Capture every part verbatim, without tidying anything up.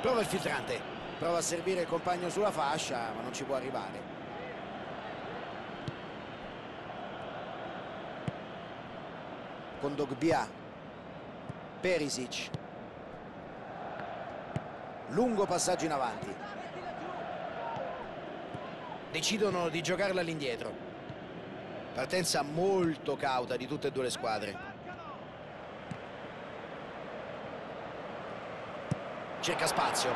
Prova il filtrante, prova a servire il compagno sulla fascia, ma non ci può arrivare. Kondogbia, Perisic, lungo passaggio in avanti. Decidono di giocarla all'indietro. Partenza molto cauta di tutte e due le squadre. Cerca spazio.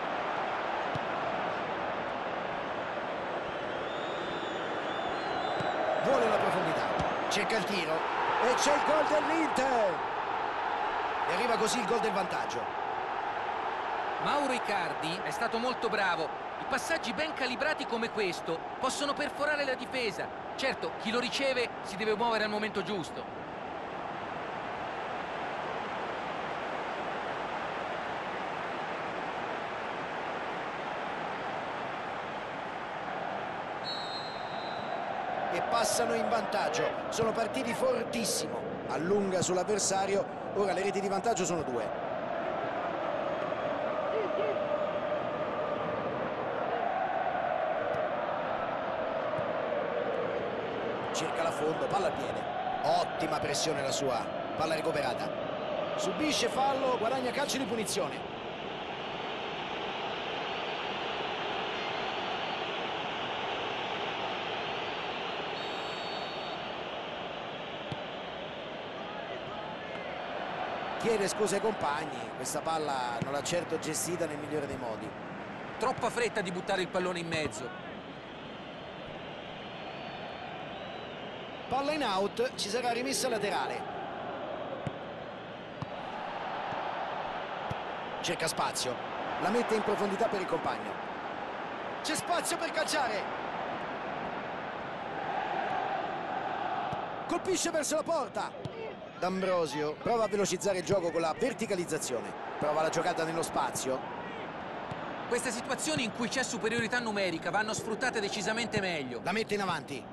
Vuole la profondità. Cerca il tiro. E c'è il gol dell'Inter. E arriva così il gol del vantaggio. Mauro Icardi è stato molto bravo. I passaggi ben calibrati come questo possono perforare la difesa. Certo, chi lo riceve si deve muovere al momento giusto. E passano in vantaggio. Sono partiti fortissimo. Allunga sull'avversario. Ora le reti di vantaggio sono due. Cerca la fondo, palla al piede. Ottima pressione la sua. Palla recuperata. Subisce fallo, guadagna calcio di punizione. Chiede scusa ai compagni, questa palla non l'ha certo gestita nel migliore dei modi. Troppa fretta di buttare il pallone in mezzo. Palla in out, ci sarà rimessa laterale. Cerca spazio, la mette in profondità per il compagno. C'è spazio per calciare. Colpisce verso la porta. D'Ambrosio prova a velocizzare il gioco con la verticalizzazione. Prova la giocata nello spazio. Queste situazioni in cui c'è superiorità numerica vanno sfruttate decisamente meglio. La mette in avanti.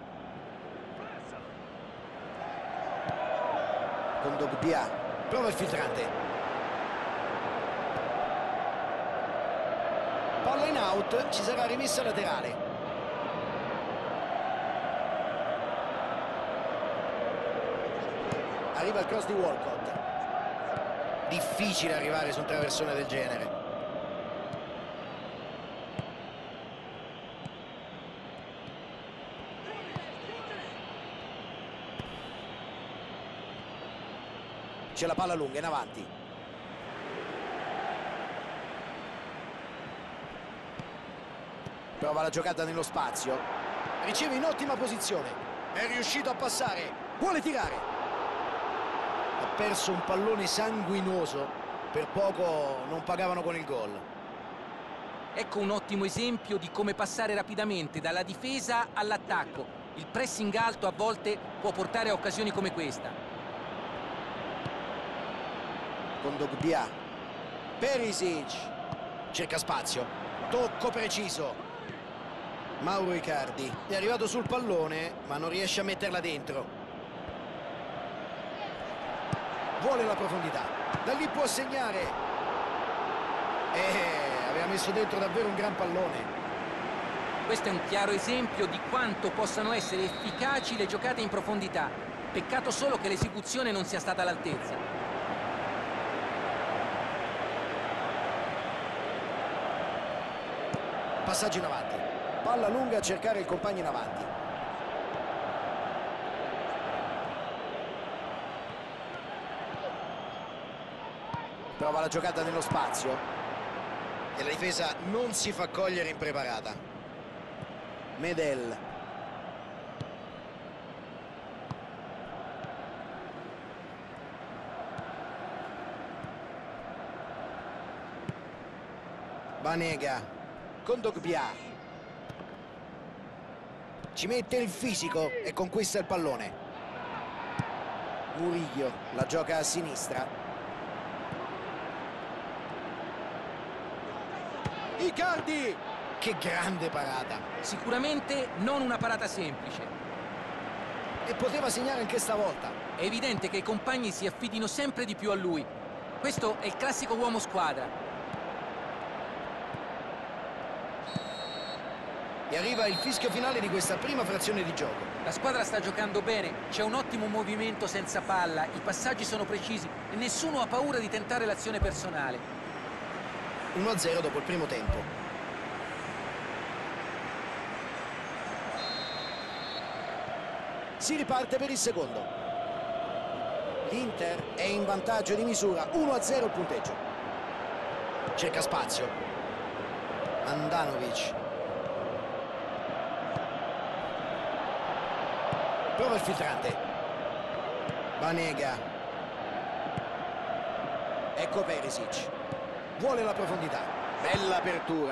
Kondogbia prova il filtrante. Palla in out, ci sarà rimessa laterale. Arriva il cross di Walcott. Difficile arrivare su un traversone del genere. C'è la palla lunga in avanti. Prova la giocata nello spazio. Riceve in ottima posizione. È riuscito a passare. Vuole tirare. Ha perso un pallone sanguinoso. Per poco non pagavano con il gol. Ecco un ottimo esempio di come passare rapidamente dalla difesa all'attacco. Il pressing alto a volte può portare a occasioni come questa. Kondogbia, Perisic, cerca spazio, tocco preciso. Mauro Icardi è arrivato sul pallone ma non riesce a metterla dentro. Vuole la profondità, da lì può segnare. E aveva messo dentro davvero un gran pallone. Questo è un chiaro esempio di quanto possano essere efficaci le giocate in profondità. Peccato solo che l'esecuzione non sia stata all'altezza. Passaggio in avanti, palla lunga a cercare il compagno in avanti. Prova la giocata nello spazio e la difesa non si fa cogliere impreparata. Medel. Banega. Kondogbia. Ci mette il fisico e conquista il pallone. Murillo la gioca a sinistra. Icardi! Che grande parata! Sicuramente non una parata semplice. E poteva segnare anche stavolta. È evidente che i compagni si affidino sempre di più a lui. Questo è il classico uomo squadra. E arriva il fischio finale di questa prima frazione di gioco. La squadra sta giocando bene, c'è un ottimo movimento senza palla, i passaggi sono precisi e nessuno ha paura di tentare l'azione personale. uno a zero dopo il primo tempo. Si riparte per il secondo. L'Inter è in vantaggio di misura, uno a zero il punteggio. Cerca spazio. Andanovic. Prova il filtrante. Banega. Ecco Perisic. Vuole la profondità. Bella apertura.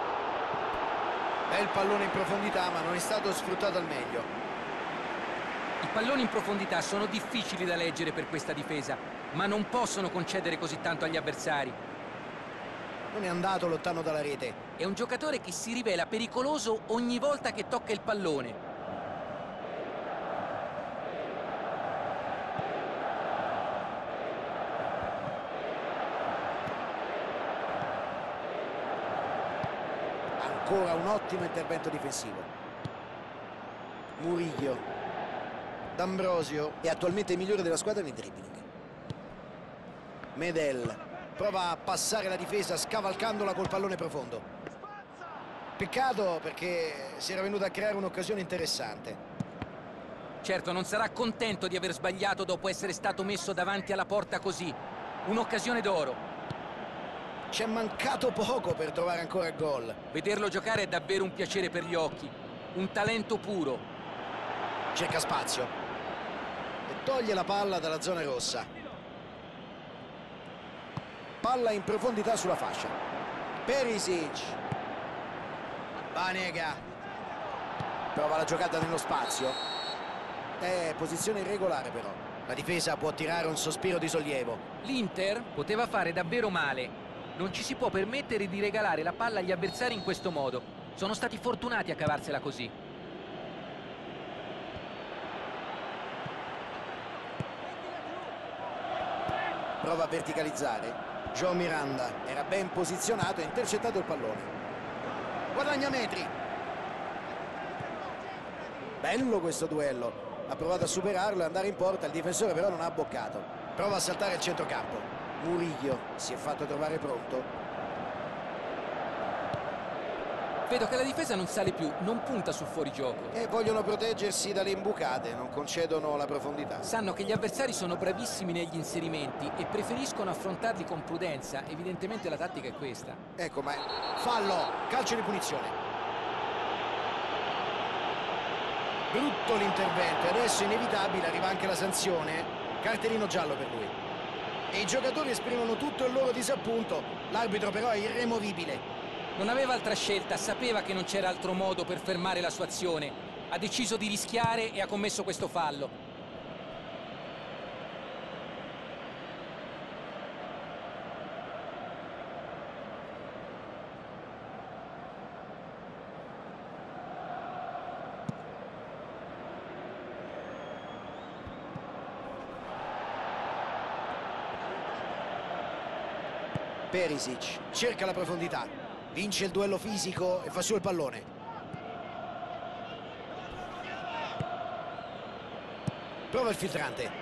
Bel pallone in profondità, ma non è stato sfruttato al meglio. I palloni in profondità sono difficili da leggere per questa difesa, ma non possono concedere così tanto agli avversari. Non è andato lontano dalla rete. È un giocatore che si rivela pericoloso ogni volta che tocca il pallone. Ancora un ottimo intervento difensivo. Murillo. D'Ambrosio è attualmente il migliore della squadra nei dribbling. Medel prova a passare la difesa scavalcandola col pallone profondo. Peccato perché si era venuto a creare un'occasione interessante. Certo, non sarà contento di aver sbagliato dopo essere stato messo davanti alla porta così. Un'occasione d'oro. C'è mancato poco per trovare ancora gol. Vederlo giocare è davvero un piacere per gli occhi. Un talento puro. Cerca spazio. E toglie la palla dalla zona rossa. Palla in profondità sulla fascia. Perisic. Banega. Prova la giocata nello spazio. È posizione irregolare però. La difesa può tirare un sospiro di sollievo. L'Inter poteva fare davvero male. Non ci si può permettere di regalare la palla agli avversari in questo modo. Sono stati fortunati a cavarsela così. Prova a verticalizzare. João Miranda era ben posizionato e ha intercettato il pallone. Guadagna metri. Bello questo duello. Ha provato a superarlo e andare in porta, il difensore però non ha bloccato. Prova a saltare il centrocampo. Murillo si è fatto trovare pronto. Vedo che la difesa non sale più, non punta sul fuorigioco. E vogliono proteggersi dalle imbucate, non concedono la profondità. Sanno che gli avversari sono bravissimi negli inserimenti e preferiscono affrontarli con prudenza. Evidentemente la tattica è questa. Ecco, ma fallo, calcio di punizione. Brutto l'intervento e adesso inevitabile arriva anche la sanzione. Cartellino giallo per lui. E i giocatori esprimono tutto il loro disappunto. L'arbitro però è irremovibile. Non aveva altra scelta, sapeva che non c'era altro modo per fermare la sua azione. Ha deciso di rischiare e ha commesso questo fallo. Perisic cerca la profondità, vince il duello fisico e fa su il pallone. Prova il filtrante.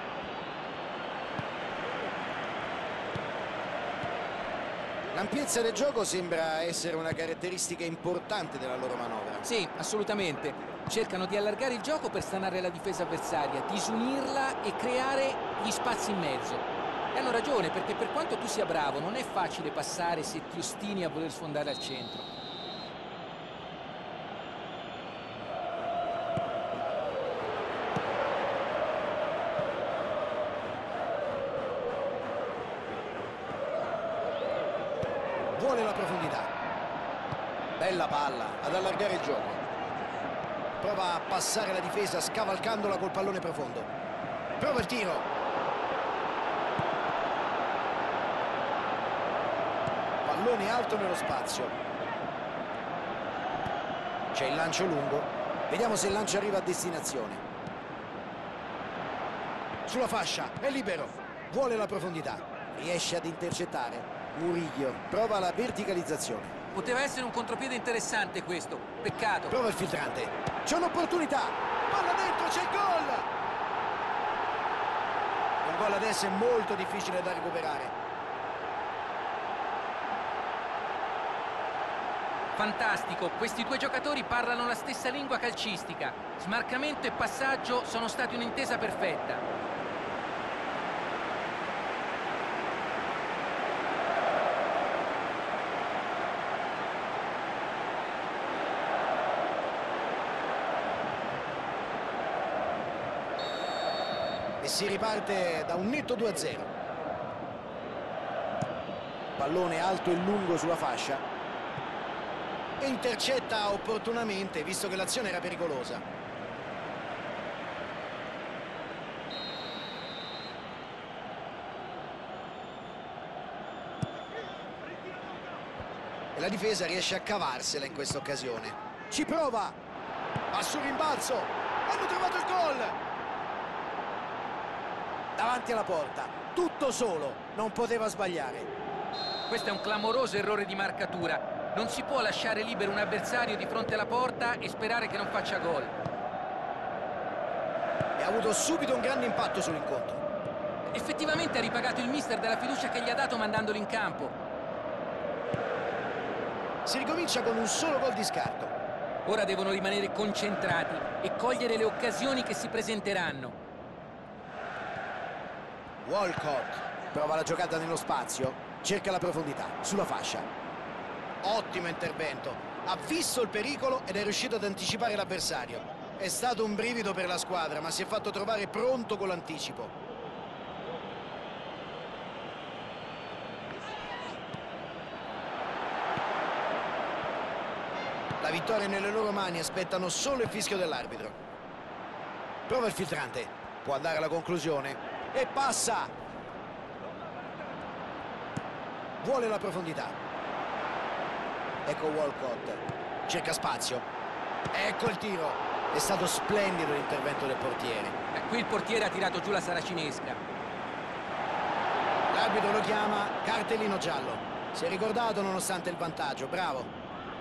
L'ampiezza del gioco sembra essere una caratteristica importante della loro manovra. Sì, assolutamente. Cercano di allargare il gioco per stanare la difesa avversaria, disunirla e creare gli spazi in mezzo. E hanno ragione, perché per quanto tu sia bravo, non è facile passare se ti ostini a voler sfondare al centro. Vuole la profondità. Bella palla ad allargare il gioco. Prova a passare la difesa scavalcandola col pallone profondo. Prova il tiro. Pallone alto nello spazio. C'è il lancio lungo. Vediamo se il lancio arriva a destinazione. Sulla fascia, è libero. Vuole la profondità. Riesce ad intercettare. Murillo prova la verticalizzazione. Poteva essere un contropiede interessante questo, peccato. Prova il filtrante, c'è un'opportunità, palla dentro, c'è il gol! Un gol adesso è molto difficile da recuperare. Fantastico, questi due giocatori parlano la stessa lingua calcistica. Smarcamento e passaggio sono stati un'intesa perfetta. E si riparte da un netto due a zero. Pallone alto e lungo sulla fascia. E intercetta opportunamente, visto che l'azione era pericolosa. E la difesa riesce a cavarsela in questa occasione. Ci prova! Va sul rimbalzo! Hanno trovato il gol! Davanti alla porta, tutto solo, non poteva sbagliare. Questo è un clamoroso errore di marcatura. Non si può lasciare libero un avversario di fronte alla porta e sperare che non faccia gol. E ha avuto subito un grande impatto sull'incontro. Effettivamente ha ripagato il mister della fiducia che gli ha dato mandandolo in campo. Si ricomincia con un solo gol di scarto. Ora devono rimanere concentrati e cogliere le occasioni che si presenteranno. Walcott prova la giocata nello spazio, cerca la profondità, sulla fascia. Ottimo intervento, ha visto il pericolo ed è riuscito ad anticipare l'avversario. È stato un brivido per la squadra, ma si è fatto trovare pronto con l'anticipo. La vittoria nelle loro mani, aspettano solo il fischio dell'arbitro. Prova il filtrante, può andare alla conclusione. E passa, vuole la profondità. Ecco Walcott, cerca spazio, ecco il tiro. È stato splendido l'intervento del portiere. E qui il portiere ha tirato giù la saracinesca. L'arbitro lo chiama cartellino giallo. Si è ricordato nonostante il vantaggio, bravo.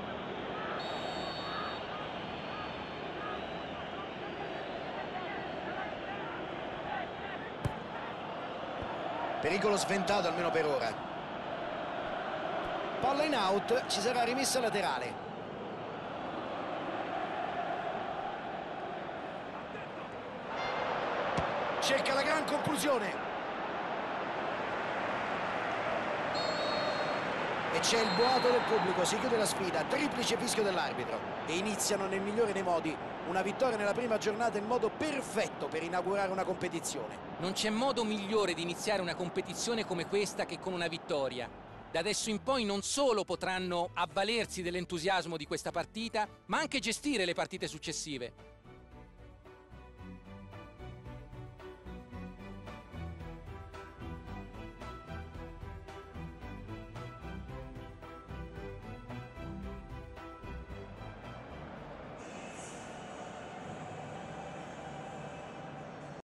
Pericolo sventato almeno per ora. Palla in out, ci sarà rimessa laterale. Cerca la gran conclusione. E c'è il boato del pubblico, si chiude la sfida, triplice fischio dell'arbitro. E iniziano nel migliore dei modi una vittoria nella prima giornata, il modo perfetto per inaugurare una competizione. Non c'è modo migliore di iniziare una competizione come questa che con una vittoria. Da adesso in poi non solo potranno avvalersi dell'entusiasmo di questa partita, ma anche gestire le partite successive.